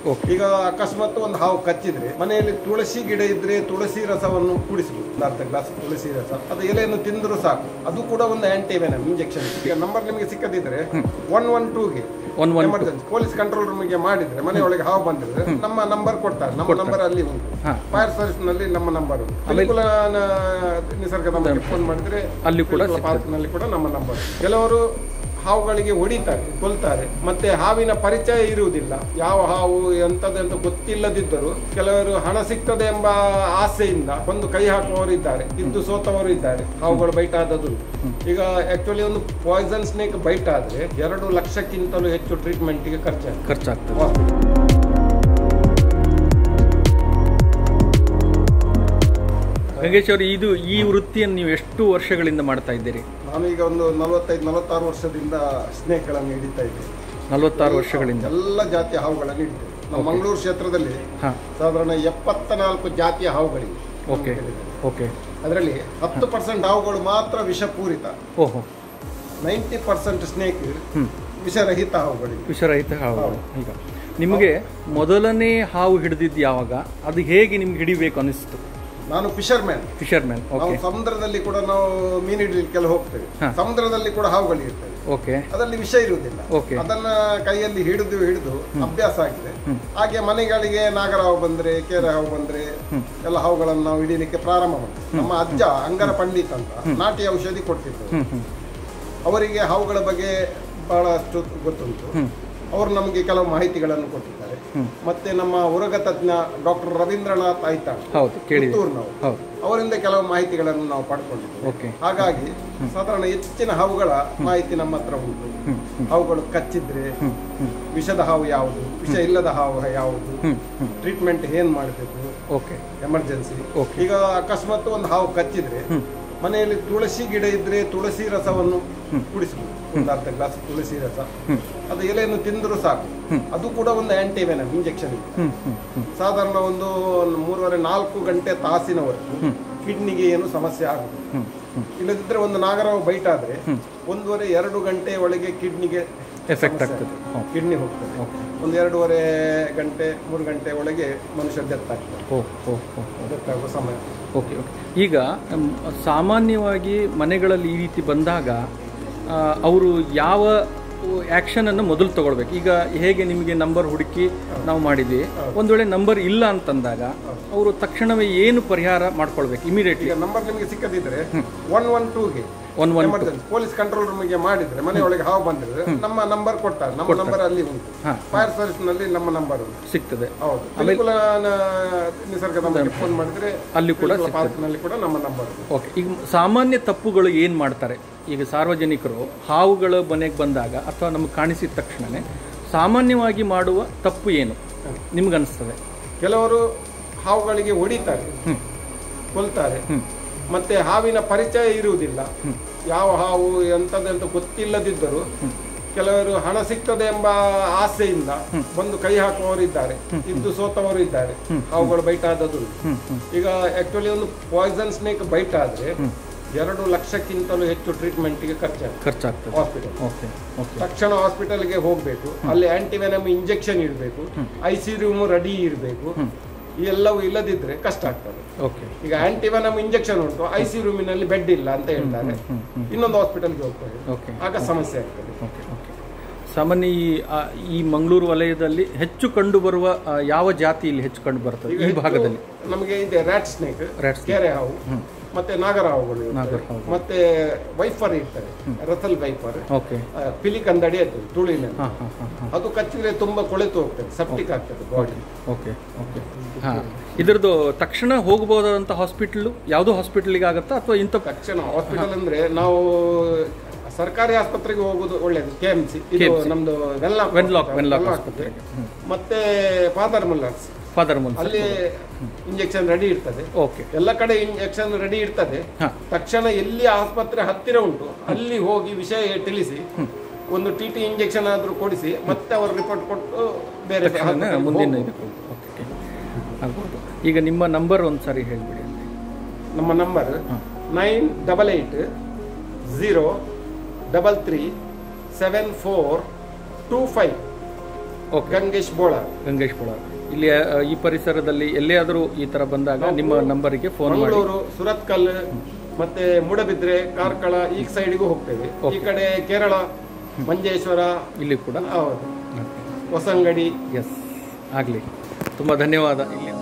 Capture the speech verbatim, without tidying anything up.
ಈಗ ಅಕಸ್ಮಾತ್ ಒಂದು ಹಾವು ಕಚ್ಚಿದ್ರೆ ಮನೆಯಲ್ಲಿ ತುಳಸಿ ಗಿಡ ಇದ್ರೆ ತುಳಸಿ ರಸವನ್ನು ಕುಡಿಸಬಹುದು, ಅರ್ಧ ಗ್ಲಾಸ್ ತುಳಸಿ ರಸ, ಅದು ಎಲೆಯನ್ನು ತಿಂದರೂ ಸಾಕು. ಅದು ಕೂಡ ಒಂದು ಆಂಟಿ ವೆನಮ್ ಇಂಜೆಕ್ಷನ್. ಈಗ ನಂಬರ್ ನಿಮಗೆ ಸಿಕ್ಕದಿದ್ರೆ ಒನ್ ಒನ್ ಟೂಗೆ ಎಮರ್ಜೆನ್ಸಿ ಪೊಲೀಸ್ ಕಂಟ್ರೋಲ್ ರೂಮ್ಗೆ ಮಾಡಿದ್ರೆ ಮನೆಯೊಳಗೆ ಹಾವು ಬಂದಿದ್ರೆ ನಮ್ಮ ನಂಬರ್ ಕೊಡ್ತಾರೆ. ನಮ್ಮ ನಂಬರ್ ಅಲ್ಲಿ ಉಂಟು, ಫೈರ್ ಸರ್ವಿಸ್ ನಲ್ಲಿ ನಮ್ಮ ನಂಬರ್ ಉಂಟು. ಅಲಿಕುಲ ನಿಸರ್ಗದ ಫೋನ್ ಮಾಡಿದ್ರೆ ಅಲ್ಲಿ ಕೂಡ ಪಾರ್ಕ್ನಲ್ಲಿ ಕೂಡ ನಮ್ಮ ನಂಬರ್. ಕೆಲವರು ಹಾವುಗಳಿಗೆ ಹೊಡಿತಾರೆ, ಕೊಲ್ತಾರೆ, ಮತ್ತೆ ಹಾವಿನ ಪರಿಚಯ ಇರುವುದಿಲ್ಲ. ಯಾವ ಹಾವು ಎಂತದೆಂತ ಗೊತ್ತಿಲ್ಲದಿದ್ದರೂ ಕೆಲವರು ಹಣ ಸಿಗ್ತದೆ ಎಂಬ ಆಸೆಯಿಂದ ಒಂದು ಕೈ ಹಾಕುವವರು ಇದ್ದಾರೆ, ಇದ್ದು ಸೋತವರು ಇದ್ದಾರೆ. ಹಾವುಗಳು ಬೈಟ್ ಆದದ್ದು ಈಗ ಆಕ್ಚುಲಿ ಒಂದು ಪಾಯ್ಸನ್ ಸ್ನೇಕ್ ಬೈಟ್ ಆದ್ರೆ ಎರಡು ಲಕ್ಷಕ್ಕಿಂತಲೂ ಹೆಚ್ಚು ಟ್ರೀಟ್ಮೆಂಟ್ಗೆ ಖರ್ಚಾಗ್ತದೆ ಖರ್ಚಾಗ್ತದೆ ಗಂಗೇಶ್ ಅವರು, ಇದು ಈ ವೃತ್ತಿಯನ್ನು ನೀವು ಎಷ್ಟು ವರ್ಷಗಳಿಂದ ಮಾಡ್ತಾ ಇದ್ದೀರಿ? ನಾನು ಈಗ ಒಂದು ನಲವತ್ತೈದು ನಲವತ್ತಾರು ವರ್ಷದಿಂದ ಸ್ನೇಕ್ಗಳನ್ನು ಹಿಡಿತಾ ಇದ್ದೇನೆ. ನಲವತ್ತಾರು ವರ್ಷಗಳಿಂದ ಎಲ್ಲ ಜಾತಿಯ ಹಾವುಗಳನ್ನು ಹಿಡಿತೇವೆ. ನಮ್ಮ ಮಂಗಳೂರು ಕ್ಷೇತ್ರದಲ್ಲಿ ಸಾಧಾರಣ ಎಪ್ಪತ್ತ ನಾಲ್ಕು ಜಾತಿಯ ಹಾವುಗಳಿವೆ. ಓಕೆ ಓಕೆ ಅದರಲ್ಲಿ ಹತ್ತು ಪರ್ಸೆಂಟ್ ಹಾವುಗಳು ಮಾತ್ರ ವಿಷಪೂರಿತ. ಓಹೋ. ನೈಂಟಿ ಪರ್ಸೆಂಟ್ ಸ್ನೇಕ್ ವಿಷರಹಿತ ಹಾವುಗಳಿವೆ. ವಿಷರಹಿತ ಹಾವುಗಳು. ಈಗ ನಿಮಗೆ ಮೊದಲನೇ ಹಾವು ಹಿಡಿದಿದ್ದು ಯಾವಾಗ? ಅದು ಹೇಗೆ ನಿಮ್ಗೆ ಹಿಡಿಬೇಕು ಅನಿಸ್ತು? ನಾನು ಫಿಶರ್ ಮ್ಯಾನ್. Fisher man. ನಾವು ಸಮುದ್ರದಲ್ಲಿ ಕೂಡ ನಾವು ಮೀನು ಹಿಡಿಲಿಕ್ಕೆಲ್ಲ ಹೋಗ್ತೇವೆ. ಸಮುದ್ರದಲ್ಲಿ ಕೂಡ ಹಾವುಗಳು ಇರ್ತವೆ. ಓಕೆ. ಅದರಲ್ಲಿ ವಿಷ ಇರುವುದಿಲ್ಲ. ಅದನ್ನ ಕೈಯಲ್ಲಿ ಹಿಡಿದು ಹಿಡಿದು ಅಭ್ಯಾಸ ಆಗಿದೆ. ಹಾಗೆ ಮನೆಗಳಿಗೆ ನಾಗರ ಹಾವು ಬಂದ್ರೆ, ಕೇರ ಹಾವು ಬಂದ್ರೆ ಎಲ್ಲ ಹಾವುಗಳನ್ನು ನಾವು ಹಿಡಿಲಿಕ್ಕೆ ಪ್ರಾರಂಭ ಮಾಡಿದ್ವಿ. ನಮ್ಮ ಅಜ್ಜ ಅಂಗರ ಪಂಡಿತ್ ಅಂತ ನಾಟಿ ಔಷಧಿ ಕೊಡ್ತಿದ್ರು. ಅವರಿಗೆ ಹಾವುಗಳ ಬಗ್ಗೆ ಬಹಳಷ್ಟು ಗೊತ್ತುಂಟು. ಅವರು ನಮಗೆ ಕೆಲವು ಮಾಹಿತಿಗಳನ್ನು ಕೊಟ್ಟಿದ್ದಾರೆ. ಮತ್ತೆ ನಮ್ಮ ಉರಗ ತಜ್ಞ ಡಾಕ್ಟರ್ ರವೀಂದ್ರನಾಥ್ ಆಯ್ತಾಳ್, ನಾವು ಅವರಿಂದ ಕೆಲವು ಮಾಹಿತಿಗಳನ್ನು ನಾವು ಪಡ್ಕೊಂಡಿದ್ದೇವೆ. ಹಾಗಾಗಿ ಸಾಧಾರಣ ಹೆಚ್ಚಿನ ಹಾವುಗಳ ಮಾಹಿತಿ ನಮ್ಮ ಹತ್ರ ಉಂಟು. ಹಾವುಗಳು ಕಚ್ಚಿದ್ರೆ ವಿಷದ ಹಾವು ಯಾವುದು, ವಿಷ ಇಲ್ಲದ ಹಾವು ಯಾವುದು, ಟ್ರೀಟ್ಮೆಂಟ್ ಏನ್ ಮಾಡಬೇಕು, ಎಮರ್ಜೆನ್ಸಿ. ಈಗ ಅಕಸ್ಮಾತ್ ಒಂದು ಹಾವು ಕಚ್ಚಿದ್ರೆ ಮನೆಯಲ್ಲಿ ತುಳಸಿ ಗಿಡ ಇದ್ರೆ ತುಳಸಿ ರಸವನ್ನು ಕುಡಿಸಬಹುದು, ಒಂದು ಅರ್ಧ ಗ್ಲಾಸ್ ತುಳಸಿ ರಸ, ಅದು ಎಲೆಯನ್ನು ತಿಂದರೂ ಸಾಕು. ಅದು ಕೂಡ ಒಂದು ಆಂಟಿ ವೆನಮ್ ಇಂಜೆಕ್ಷನ್. ಸಾಧಾರಣ ಒಂದು ಮೂರುವರೆ ನಾಲ್ಕು ಗಂಟೆ ತಾಸಿನವರೆಗೂ ಕಿಡ್ನಿಗೆ ಏನು ಸಮಸ್ಯೆ ಆಗುದು. ಇಲ್ಲದಿದ್ರೆ ಒಂದು ನಾಗರವು ಬೈಟ್ ಆದ್ರೆ ಒಂದೂವರೆ ಎರಡು ಗಂಟೆ ಒಳಗೆ ಕಿಡ್ನಿಗೆ ಎಫೆಕ್ಟ್ ಆಗ್ತದೆ, ಕಿಡ್ನಿ ಹೋಗ್ತದೆ. ಒಂದು ಎರಡೂವರೆ ಗಂಟೆ ಮೂರು ಗಂಟೆ ಒಳಗೆ ಮನುಷ್ಯ ಡೆತ್ ಆಗ್ತದೆ, ಡೆತ್ ಆಗುವ ಸಮಯ. Okay okay. ಈಗ ಸಾಮಾನ್ಯವಾಗಿ ಮನೆಗಳಲ್ಲಿ ಈ ರೀತಿ ಬಂದಾಗ ಅವರು ಯಾವ ಆ್ಯಕ್ಷನನ್ನು ಮೊದಲು ತಗೊಳ್ಬೇಕು? ಈಗ ಹೇಗೆ ನಿಮಗೆ ನಂಬರ್ ಹುಡುಕಿ ನಾವು ಮಾಡಿದ್ವಿ, ಒಂದು ವೇಳೆ ನಂಬರ್ ಇಲ್ಲ ಅಂತಂದಾಗ ಅವರು ತಕ್ಷಣವೇ ಏನು ಪರಿಹಾರ ಮಾಡ್ಕೊಳ್ಬೇಕು ಇಮಿಡಿಯೇಟ್ಲಿ? ನಂಬರ್ ನಿಮಗೆ ಸಿಕ್ಕದಿದ್ರೆ ಒನ್ ಒನ್ ಟೂಗೆ one one emergency police control ರೂಮ್ಗೆ ಮಾಡಿದ್ರೆ ಮನೆಯೊಳಗೆ ಹಾವು ಬಂದಿದ್ರೆ ನಮ್ಮ ನಂಬರ್ ಕೊಡ್ತಾರೆ. ನಮ್ಮ ನಂಬರ್ ಅಲ್ಲಿ ಉಂಟು, ಫೈರ್ ಸರ್ವಿಸ್ ನಲ್ಲಿ ನಮ್ಮ ನಂಬರ್ ಸಿಗ್ತದೆ. ಹೌದು. ಅಲಿಕುಲ ನಿಸರ್ಗದ ಫೋನ್ ಮಾಡಿದ್ರೆ ಅಲ್ಲಿ ಕೂಡ ಪಾರ್ಕ್ನಲ್ಲಿ ಕೂಡ ನಮ್ಮ ನಂಬರ್. ಓಕೆ. ಈಗ ಸಾಮಾನ್ಯ ತಪ್ಪುಗಳು ಏನು ಮಾಡ್ತಾರೆ? ಈಗ ಸಾರ್ವಜನಿಕರು ಹಾವುಗಳ ಮನೆಗೆ ಬಂದಾಗ ಅಥವಾ ನಮಗೆ ಕಾಣಿಸಿದ ತಕ್ಷಣವೇ ಸಾಮಾನ್ಯವಾಗಿ ಮಾಡುವ ತಪ್ಪು ಏನು ನಿಮ್ಗನ್ನಿಸ್ತದೆ? ಕೆಲವರು ಹಾವುಗಳಿಗೆ ಹೊಡಿತಾರೆ, ಕೊಲ್ತಾರೆ, ಮತ್ತೆ ಹಾವಿನ ಪರಿಚಯ ಇರುವುದಿಲ್ಲ. ಯಾವ ಹಾವು ಎಂತದೆಂತ ಗೊತ್ತಿಲ್ಲದಿದ್ದರೂ ಕೆಲವರು ಹಣ ಸಿಗ್ತದೆ ಎಂಬ ಆಸೆಯಿಂದ ಒಂದು ಕೈ ಹಾಕುವವರು ಇದ್ದಾರೆ, ಇದ್ದು ಸೋತವರು ಇದ್ದಾರೆ. ಹಾವುಗಳು ಬೈಟ್ ಆದದ್ದು ಈಗ ಆಕ್ಚುಲಿ ಒಂದು ಪಾಯ್ಸನ್ ಸ್ನೇಕ್ ಬೈಟ್ ಆದ್ರೆ ಎರಡು ಲಕ್ಷಕ್ಕಿಂತಲೂ ಹೆಚ್ಚು ಟ್ರೀಟ್ಮೆಂಟ್ಗೆ ಖರ್ಚಾಗ್ತದೆ ಖರ್ಚಾಗ್ತದೆ ಹಾಸ್ಪಿಟಲ್. ತಕ್ಷಣ ಹಾಸ್ಪಿಟಲ್ಗೆ ಹೋಗಬೇಕು, ಅಲ್ಲಿ ಆಂಟಿವೆನಮ್ ಇಂಜೆಕ್ಷನ್ ಇಡಬೇಕು, ಐ ಸಿ ರೂಮ್ ರೆಡಿ ಇರಬೇಕು. ಈ ಎಲ್ಲವೂ ಇಲ್ಲದಿದ್ರೆ ಕಷ್ಟ ಆಗ್ತದೆ. ಈಗ ಆಂಟಿವೆನಮ್ ಇಂಜೆಕ್ಷನ್ ಉಂಟು, ಐ ಸಿ ರೂಮಿನಲ್ಲಿ ಬೆಡ್ ಇಲ್ಲ ಅಂತ ಹೇಳ್ತಾರೆ, ಇನ್ನೊಂದು ಹಾಸ್ಪಿಟಲ್ಗೆ ಹೋಗ್ತಾರೆ, ಆಗ ಸಮಸ್ಯೆ ಆಗ್ತದೆ. ಸಾಮಾನ್ಯ ಈ ಈ ಮಂಗಳೂರು ವಲಯದಲ್ಲಿ ಹೆಚ್ಚು ಕಂಡು ಬರುವ ಯಾವ ಜಾತಿ ಇಲ್ಲಿ ಹೆಚ್ಚು ಕಂಡು ಬರ್ತದೆ ಈ ಭಾಗದಲ್ಲಿ? ನಮಗೆ ಇದೆ ರ್ಯಾಟ್ ಸ್ನೇಕ್, ಕೆರೆ ಹಾವು, ಮತ್ತೆ ನಾಗರ ಹಾವುಗಳು, ಮತ್ತೆ ವೈಫರ್ ಇರ್ತಾರೆ, ರಸಲ್ ವೈಫರ್, ಪಿಲಿಕಂದಡಿ ಅದು ತುಳಿನ, ಅದು ಕಚ್ಚಿದ್ರೆ ತುಂಬಾ ಕೊಳೆತು ಹೋಗ್ತದೆ, ಸೆಪ್ಟಿಕ್ ಆಗ್ತದೆ ಬಾಡಿ. Okay okay. ಹಾ, ಇದರದ್ದು ತಕ್ಷಣ ಹೋಗಬಹುದಾದಂತ ಹಾಸ್ಪಿಟಲ್ ಯಾವುದು ಹಾಸ್ಪಿಟಲ್ಗೆ ಆಗುತ್ತಾ ಅಥವಾ ಇಂಥ ತಕ್ಷಣ ಹಾಸ್ಪಿಟಲ್ ಅಂದ್ರೆ ನಾವು ಸರ್ಕಾರಿ ಆಸ್ಪತ್ರೆಗೆ ಹೋಗುದು ಒಳ್ಳೇದು. ಕೆ ಎಂ ಸಿ ಇದು ನಮ್ದು ವೆನ್ಲಾಕ್ ವೆನ್ಲಾಕ್ ವೆನ್ಲಾಕ್ ಆಸ್ಪತ್ರೆ, ಮತ್ತೆ ಫಾದರ್ ಮುಲ್ಲರ್ಸ್ ಫಾದರ್ ಮುಲ್ಲರ್ಸ್ ಅಲ್ಲಿ ಇಂಜೆಕ್ಷನ್ ರೆಡಿ ಇರ್ತದೆ. ಓಕೆ, ಎಲ್ಲ ಕಡೆ ಇಂಜೆಕ್ಷನ್ ರೆಡಿ ಇರ್ತದೆ. ತಕ್ಷಣ ಎಲ್ಲಿ ಆಸ್ಪತ್ರೆ ಹತ್ತಿರ ಉಂಟು ಅಲ್ಲಿ ಹೋಗಿ ವಿಷಯ ತಿಳಿಸಿ ಒಂದು ಟಿ ಟಿ ಇಂಜೆಕ್ಷನ್ ಆದ್ರೂ ಕೊಡಿಸಿ ಮತ್ತೆ ಅವರು ರಿಪೋರ್ಟ್ ಕೊಟ್ಟು ಬೇರೆ ಮುಂದಿನ ಆಗ್ಬೋದು. ಈಗ ನಿಮ್ಮ ನಂಬರ್ ಒಂದ್ಸಾರಿ ಹೇಳ್ಬಿಡಿ. ನಮ್ಮ number nine double eight zero double three seven four two five okay. Gangesh Bolar. Gangesh Bolar ಇಲ್ಲಿ ಆ, ಈ ಪರಿಸರದಲ್ಲಿ ಎಲ್ಲೇ ಆದರೂ ಈ ತರ ಬಂದಾಗ ನಿಮ್ಮ ನಂಬರಿಗೆ ಫೋನ್ ಮಾಡಿ. ಮಂಗಳೂರು, ಸುರತ್ಕಲ್ ಮತ್ತೆ ಮೂಡಬಿದ್ರೆ, ಕಾರ್ಕಳ ಈ ಸೈಡ್ಗೂ ಹೋಗ್ತೇವೆ. ಈ ಕಡೆ ಕೇರಳ, ಮಂಜೇಶ್ವರ ಇಲ್ಲಿ ಕೂಡ. ಹೌದು, ಹೊಸಂಗಡಿ. ಎಸ್, ಆಗಲಿ. ತುಂಬ ಧನ್ಯವಾದ. ಇಲ್ಲಿ